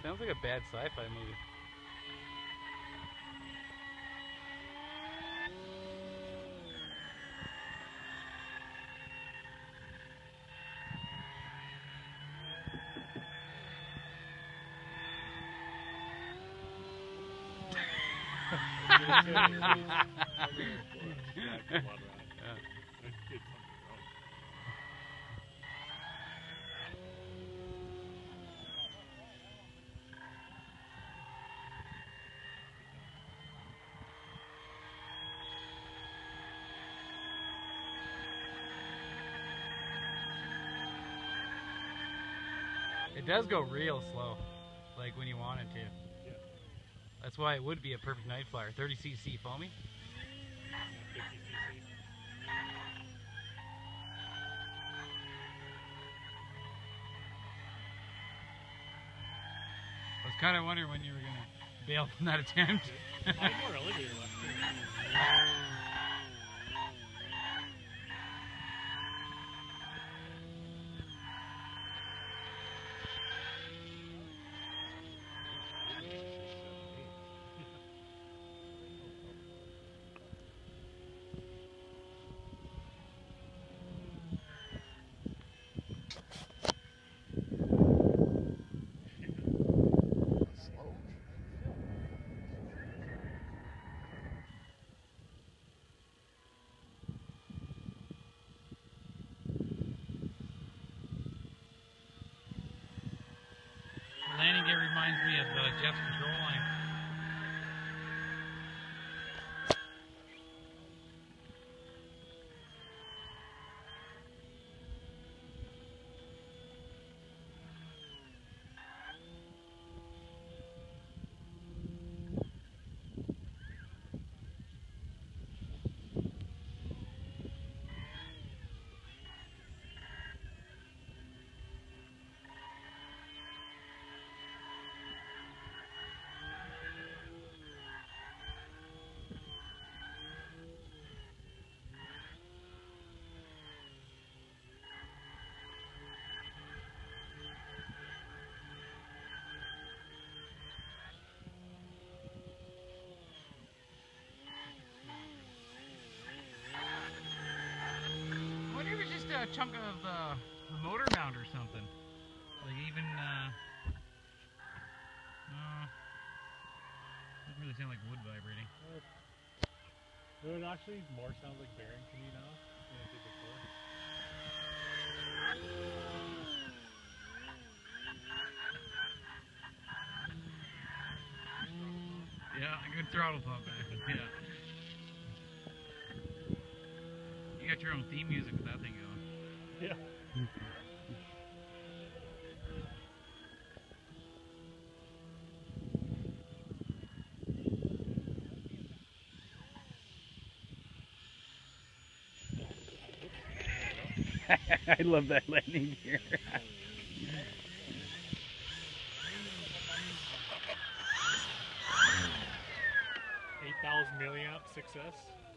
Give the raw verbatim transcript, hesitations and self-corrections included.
Sounds like a bad sci-fi movie. It does go real slow, like when you want it to. Yeah. That's why it would be a perfect night flyer. thirty C C foamy. fifty C C. I was kind of wondering when you were gonna bail from that attempt. Five more elevator left. Landing gear reminds me of uh, Jeff's control line. I wonder if it's just a chunk of uh, the motor mount or something. Like even, uh, uh, doesn't really sound like wood vibrating. No, it actually more sounds like bearing to me now than it did before. Yeah, a good throttle pump, man. Yeah. You got your own theme music with that thing going. Yeah. I love that landing gear. eight thousand milliamp success.